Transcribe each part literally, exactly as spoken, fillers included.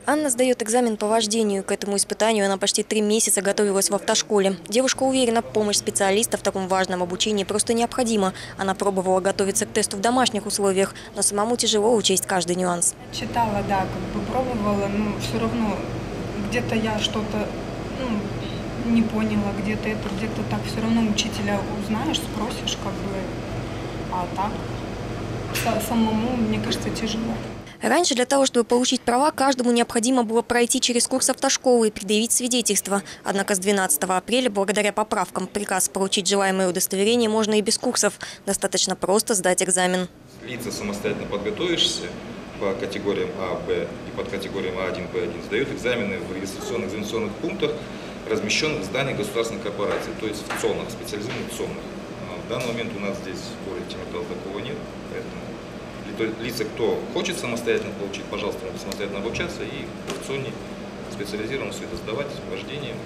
Анна сдает экзамен по вождению. К этому испытанию она почти три месяца готовилась в автошколе. Девушка уверена, помощь специалиста в таком важном обучении просто необходима. Она пробовала готовиться к тесту в домашних условиях, но самому тяжело учесть каждый нюанс. Читала, да, как бы пробовала, но все равно где-то я что-то ну, не поняла, где-то это, где-то так. Все равно учителя узнаешь, спросишь, как бы, а так самому, мне кажется, тяжело. Раньше для того, чтобы получить права, каждому необходимо было пройти через курс автошколы и предъявить свидетельство. Однако с двенадцатого апреля, благодаря поправкам в приказ получить желаемое удостоверение можно и без курсов. Достаточно просто сдать экзамен. Лица самостоятельно подготовишься по категориям А, Б и под категориям А один, Б один, сдают экзамены в регистрационных экзаменационных пунктах, размещенных в зданиях государственных корпораций, то есть в ЦОНах, специализированных ЦОНах. В данный момент у нас здесь в городе Темиртау такого нет, поэтому лица, кто хочет самостоятельно получить, пожалуйста, могут самостоятельно обучаться и в ЦОНе специализированно все это сдавать вождением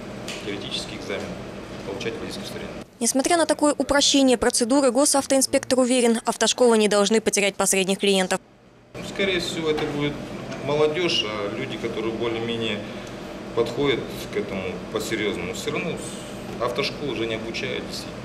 и теоретический экзамен, получать водительское удостоверение. Несмотря на такое упрощение процедуры, госавтоинспектор уверен, автошколы не должны потерять посредних клиентов. Ну, скорее всего, это будет молодежь, а люди, которые более-менее подходят к этому по-серьезному. Все равно автошколы уже не обучают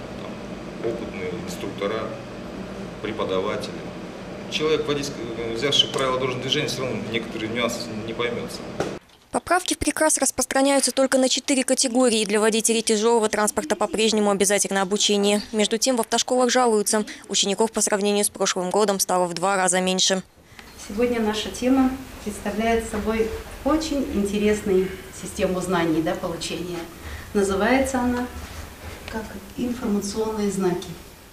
там, опытные инструктора, преподаватели. Человек, взявший правила дорожного движения, все равно некоторые нюансы не поймется. Поправки в приказ распространяются только на четыре категории. Для водителей тяжелого транспорта по-прежнему обязательно обучение. Между тем в автошколах жалуются. Учеников по сравнению с прошлым годом стало в два раза меньше. Сегодня наша тема представляет собой очень интересную систему знаний, да, получения. Называется она как информационные знаки.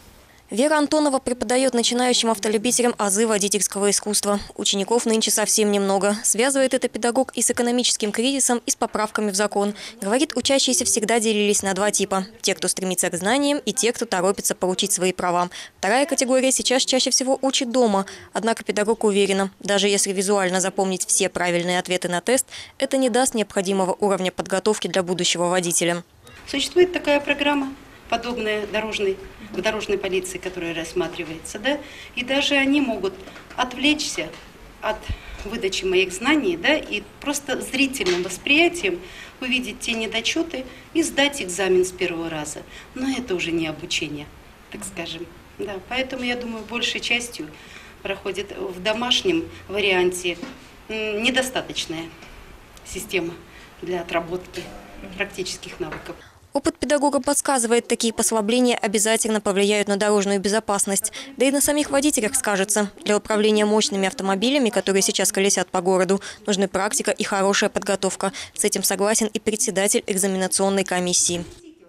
Вера Антонова преподает начинающим автолюбителям азы водительского искусства. Учеников нынче совсем немного. Связывает это педагог и с экономическим кризисом, и с поправками в закон. Говорит, учащиеся всегда делились на два типа. Те, кто стремится к знаниям, и те, кто торопится получить свои права. Вторая категория сейчас чаще всего учит дома. Однако педагог уверена, даже если визуально запомнить все правильные ответы на тест, это не даст необходимого уровня подготовки для будущего водителя. Существует такая программа, подобная дорожной, в дорожной полиции, которая рассматривается, да, и даже они могут отвлечься от выдачи моих знаний, да, и просто зрительным восприятием увидеть те недочеты и сдать экзамен с первого раза. Но это уже не обучение, так скажем. Да, поэтому, я думаю, большей частью проходит в домашнем варианте недостаточная система для отработки практических навыков. Опыт педагога подсказывает, такие послабления обязательно повлияют на дорожную безопасность. Да и на самих водителях скажется. Для управления мощными автомобилями, которые сейчас колесят по городу, нужны практика и хорошая подготовка. С этим согласен и председатель экзаменационной комиссии.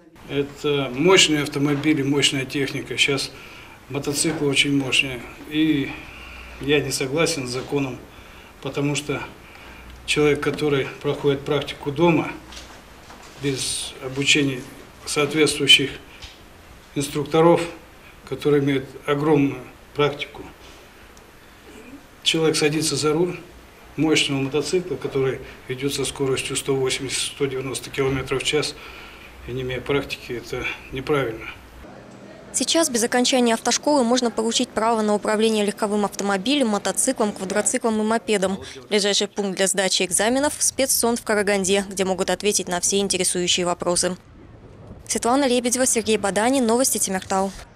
Это мощные автомобили, мощная техника. Сейчас мотоциклы очень мощные. И я не согласен с законом, потому что человек, который проходит практику дома, без обучения соответствующих инструкторов, которые имеют огромную практику. Человек садится за руль мощного мотоцикла, который идет со скоростью сто восемьдесят — сто девяносто километров в час, и не имея практики, это неправильно. Сейчас без окончания автошколы можно получить право на управление легковым автомобилем, мотоциклом, квадроциклом и мопедом. Ближайший пункт для сдачи экзаменов – спецсон в Караганде, где могут ответить на все интересующие вопросы. Светлана Лебедева, Сергей Баданин, новости Темиртау.